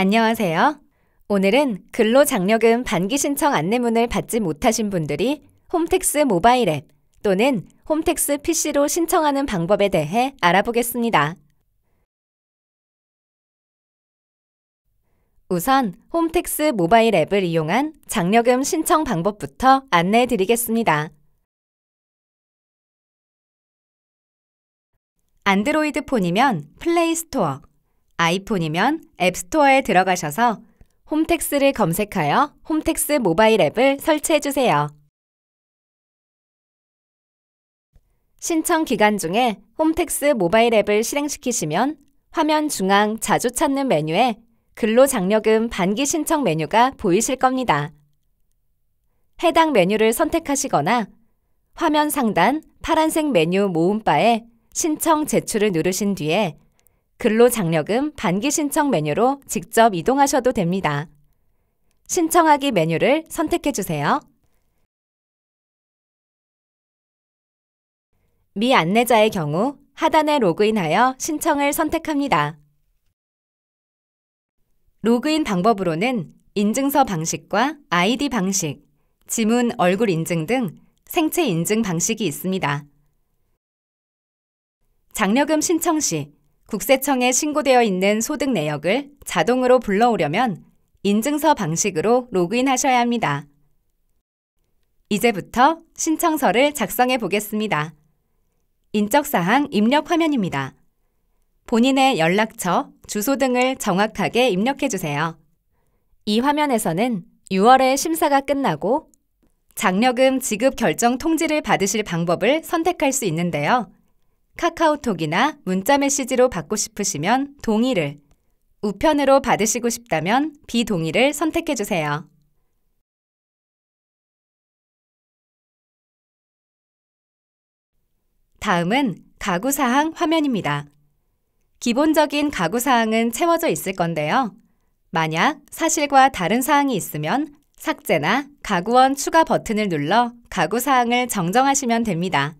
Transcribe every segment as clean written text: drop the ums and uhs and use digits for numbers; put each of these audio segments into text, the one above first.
안녕하세요. 오늘은 근로장려금 반기 신청 안내문을 받지 못하신 분들이 홈택스 모바일 앱 또는 홈택스 PC로 신청하는 방법에 대해 알아보겠습니다. 우선 홈택스 모바일 앱을 이용한 장려금 신청 방법부터 안내해 드리겠습니다. 안드로이드 폰이면 플레이 스토어, 아이폰이면 앱 스토어에 들어가셔서 홈택스를 검색하여 홈택스 모바일 앱을 설치해 주세요. 신청 기간 중에 홈택스 모바일 앱을 실행시키시면 화면 중앙 자주 찾는 메뉴에 근로장려금 반기 신청 메뉴가 보이실 겁니다. 해당 메뉴를 선택하시거나 화면 상단 파란색 메뉴 모음바에 신청 제출을 누르신 뒤에 근로장려금 반기 신청 메뉴로 직접 이동하셔도 됩니다. 신청하기 메뉴를 선택해 주세요. 미 안내자의 경우 하단에 로그인하여 신청을 선택합니다. 로그인 방법으로는 인증서 방식과 아이디 방식, 지문 얼굴 인증 등 생체 인증 방식이 있습니다. 장려금 신청 시 국세청에 신고되어 있는 소득 내역을 자동으로 불러오려면 인증서 방식으로 로그인하셔야 합니다. 이제부터 신청서를 작성해 보겠습니다. 인적사항 입력 화면입니다. 본인의 연락처, 주소 등을 정확하게 입력해 주세요. 이 화면에서는 6월에 심사가 끝나고 장려금 지급 결정 통지를 받으실 방법을 선택할 수 있는데요. 카카오톡이나 문자 메시지로 받고 싶으시면 동의를, 우편으로 받으시고 싶다면 비동의를 선택해 주세요. 다음은 가구사항 화면입니다. 기본적인 가구사항은 채워져 있을 건데요. 만약 사실과 다른 사항이 있으면 삭제나 가구원 추가 버튼을 눌러 가구사항을 정정하시면 됩니다.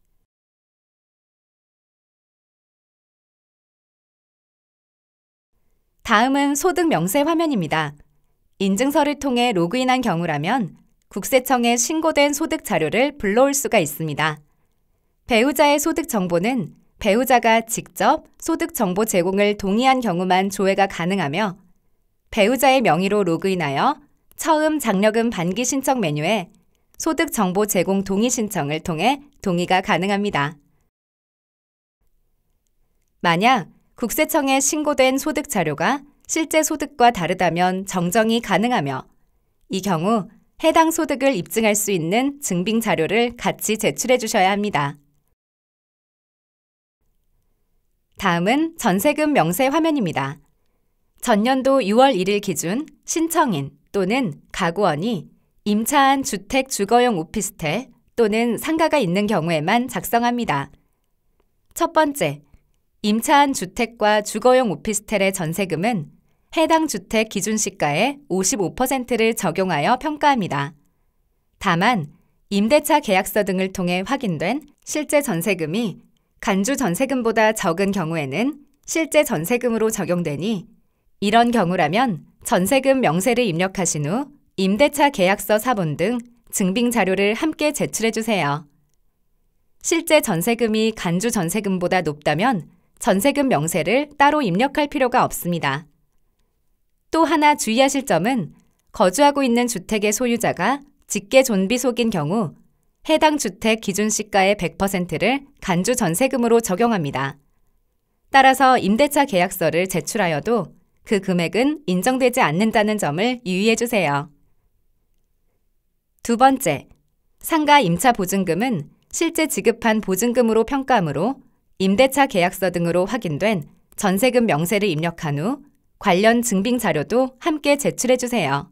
다음은 소득 명세 화면입니다. 인증서를 통해 로그인한 경우라면 국세청에 신고된 소득 자료를 불러올 수가 있습니다. 배우자의 소득 정보는 배우자가 직접 소득 정보 제공을 동의한 경우만 조회가 가능하며 배우자의 명의로 로그인하여 처음 장려금 반기 신청 메뉴에 소득 정보 제공 동의 신청을 통해 동의가 가능합니다. 만약 국세청에 신고된 소득 자료가 실제 소득과 다르다면 정정이 가능하며 이 경우 해당 소득을 입증할 수 있는 증빙 자료를 같이 제출해 주셔야 합니다. 다음은 전세금 명세 화면입니다. 전년도 6월 1일 기준 신청인 또는 가구원이 임차한 주택 주거용 오피스텔 또는 상가가 있는 경우에만 작성합니다. 첫 번째, 임차한 주택과 주거용 오피스텔의 전세금은 해당 주택 기준 시가의 55%를 적용하여 평가합니다. 다만 임대차 계약서 등을 통해 확인된 실제 전세금이 간주 전세금보다 적은 경우에는 실제 전세금으로 적용되니 이런 경우라면 전세금 명세를 입력하신 후 임대차 계약서 사본 등 증빙 자료를 함께 제출해 주세요. 실제 전세금이 간주 전세금보다 높다면 전세금 명세를 따로 입력할 필요가 없습니다. 또 하나 주의하실 점은 거주하고 있는 주택의 소유자가 직계 존비속인 경우 해당 주택 기준 시가의 100%를 간주 전세금으로 적용합니다. 따라서 임대차 계약서를 제출하여도 그 금액은 인정되지 않는다는 점을 유의해 주세요. 두 번째, 상가 임차 보증금은 실제 지급한 보증금으로 평가하므로 임대차 계약서 등으로 확인된 전세금 명세를 입력한 후 관련 증빙 자료도 함께 제출해 주세요.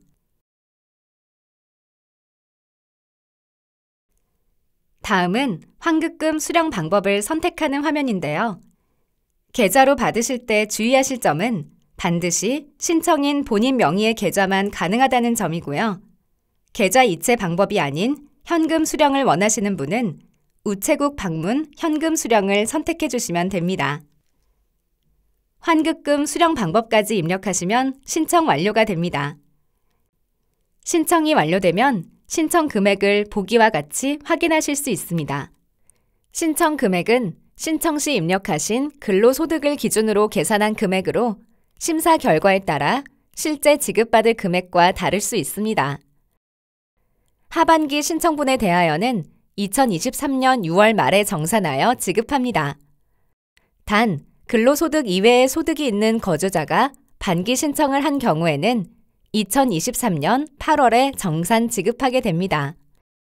다음은 환급금 수령 방법을 선택하는 화면인데요. 계좌로 받으실 때 주의하실 점은 반드시 신청인 본인 명의의 계좌만 가능하다는 점이고요. 계좌 이체 방법이 아닌 현금 수령을 원하시는 분은 우체국 방문 현금 수령을 선택해 주시면 됩니다. 환급금 수령 방법까지 입력하시면 신청 완료가 됩니다. 신청이 완료되면 신청 금액을 보기와 같이 확인하실 수 있습니다. 신청 금액은 신청 시 입력하신 근로소득을 기준으로 계산한 금액으로 심사 결과에 따라 실제 지급받을 금액과 다를 수 있습니다. 하반기 신청분에 대하여는 2023년 6월 말에 정산하여 지급합니다. 단, 근로소득 이외의 소득이 있는 거주자가 반기 신청을 한 경우에는 2023년 8월에 정산 지급하게 됩니다.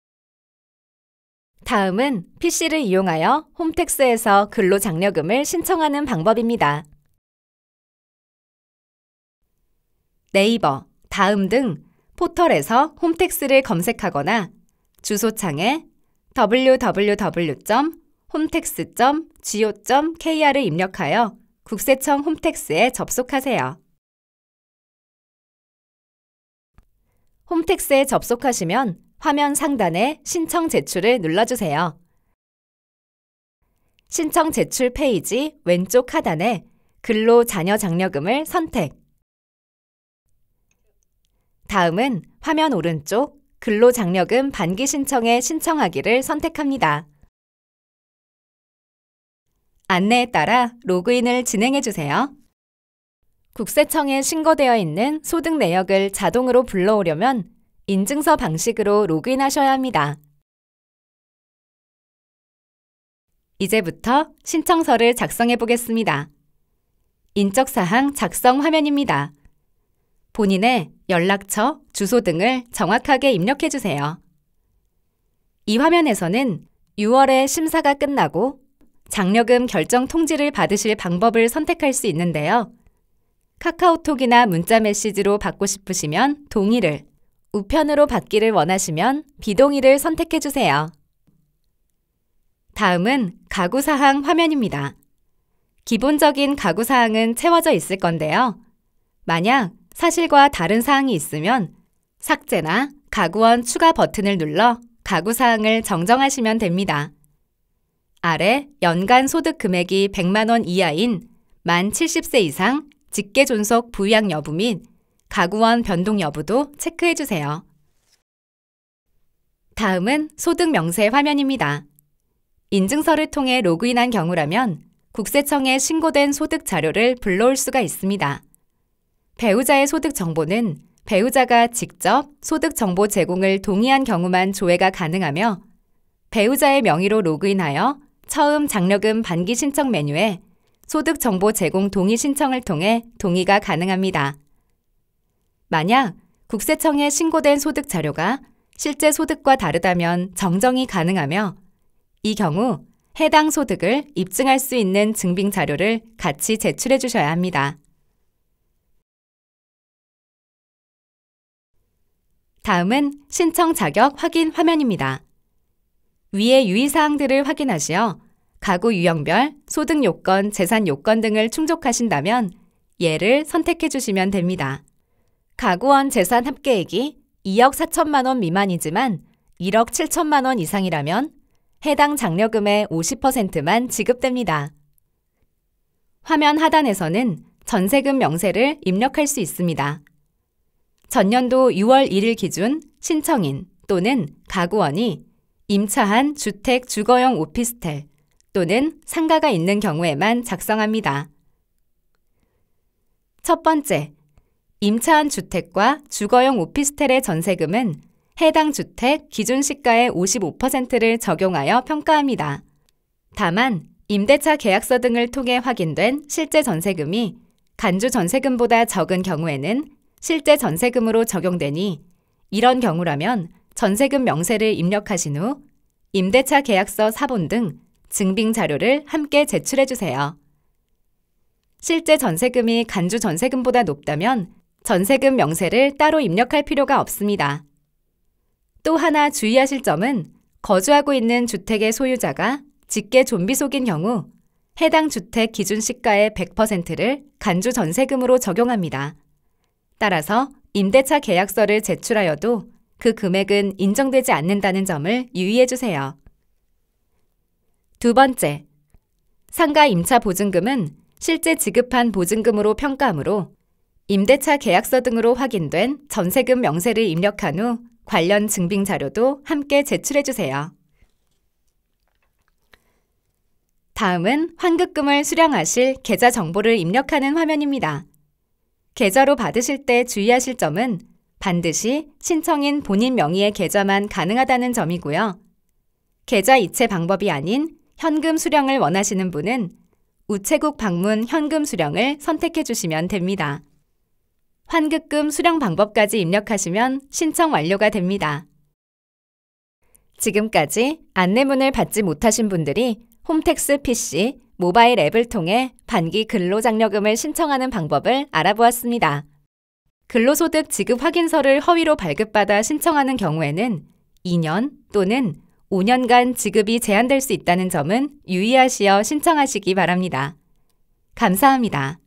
다음은 PC를 이용하여 홈택스에서 근로장려금을 신청하는 방법입니다. 네이버, 다음 등 포털에서 홈택스를 검색하거나 주소창에 www.hometax.go.kr을 입력하여 국세청 홈택스에 접속하세요. 홈택스에 접속하시면 화면 상단에 신청 제출을 눌러주세요. 신청 제출 페이지 왼쪽 하단에 근로자녀장려금을 선택. 다음은 화면 오른쪽 근로장려금 반기 신청에 신청하기를 선택합니다. 안내에 따라 로그인을 진행해주세요. 국세청에 신고되어 있는 소득 내역을 자동으로 불러오려면 인증서 방식으로 로그인하셔야 합니다. 이제부터 신청서를 작성해 보겠습니다. 인적사항 작성 화면입니다. 본인의 연락처, 주소 등을 정확하게 입력해 주세요. 이 화면에서는 6월에 심사가 끝나고 장려금 결정 통지를 받으실 방법을 선택할 수 있는데요. 카카오톡이나 문자 메시지로 받고 싶으시면 동의를, 우편으로 받기를 원하시면 비동의를 선택해 주세요. 다음은 가구사항 화면입니다. 기본적인 가구사항은 채워져 있을 건데요. 만약 사실과 다른 사항이 있으면 삭제나 가구원 추가 버튼을 눌러 가구사항을 정정하시면 됩니다. 아래 연간 소득 금액이 100만 원 이하인 만 70세 이상 직계존속 부양 여부 및 가구원 변동 여부도 체크해 주세요. 다음은 소득 명세 화면입니다. 인증서를 통해 로그인한 경우라면 국세청에 신고된 소득 자료를 불러올 수가 있습니다. 배우자의 소득 정보는 배우자가 직접 소득 정보 제공을 동의한 경우만 조회가 가능하며 배우자의 명의로 로그인하여 처음 장려금 반기 신청 메뉴에 소득 정보 제공 동의 신청을 통해 동의가 가능합니다. 만약 국세청에 신고된 소득 자료가 실제 소득과 다르다면 정정이 가능하며 이 경우 해당 소득을 입증할 수 있는 증빙 자료를 같이 제출해 주셔야 합니다. 다음은 신청 자격 확인 화면입니다. 위의 유의사항들을 확인하시어 가구 유형별, 소득 요건, 재산 요건 등을 충족하신다면 예를 선택해 주시면 됩니다. 가구원 재산 합계액이 2억 4천만 원 미만이지만 1억 7천만 원 이상이라면 해당 장려금의 50%만 지급됩니다. 화면 하단에서는 전세금 명세를 입력할 수 있습니다. 전년도 6월 1일 기준 신청인 또는 가구원이 임차한 주택 주거용 오피스텔 또는 상가가 있는 경우에만 작성합니다. 첫 번째, 임차한 주택과 주거용 오피스텔의 전세금은 해당 주택 기준 시가의 55%를 적용하여 평가합니다. 다만 임대차 계약서 등을 통해 확인된 실제 전세금이 간주 전세금보다 적은 경우에는 실제 전세금으로 적용되니 이런 경우라면 전세금 명세를 입력하신 후 임대차 계약서 사본 등 증빙 자료를 함께 제출해 주세요. 실제 전세금이 간주 전세금보다 높다면 전세금 명세를 따로 입력할 필요가 없습니다. 또 하나 주의하실 점은 거주하고 있는 주택의 소유자가 직계 좀비속인 경우 해당 주택 기준 시가의 100%를 간주 전세금으로 적용합니다. 따라서 임대차 계약서를 제출하여도 그 금액은 인정되지 않는다는 점을 유의해 주세요. 두 번째, 상가 임차 보증금은 실제 지급한 보증금으로 평가하므로 임대차 계약서 등으로 확인된 전세금 명세를 입력한 후 관련 증빙 자료도 함께 제출해 주세요. 다음은 환급금을 수령하실 계좌 정보를 입력하는 화면입니다. 계좌로 받으실 때 주의하실 점은 반드시 신청인 본인 명의의 계좌만 가능하다는 점이고요. 계좌 이체 방법이 아닌 현금 수령을 원하시는 분은 우체국 방문 현금 수령을 선택해 주시면 됩니다. 환급금 수령 방법까지 입력하시면 신청 완료가 됩니다. 지금까지 안내문을 받지 못하신 분들이 홈택스 PC, 모바일 앱을 통해 반기 근로장려금을 신청하는 방법을 알아보았습니다. 근로소득 지급 확인서를 허위로 발급받아 신청하는 경우에는 2년 또는 5년간 지급이 제한될 수 있다는 점은 유의하시어 신청하시기 바랍니다. 감사합니다.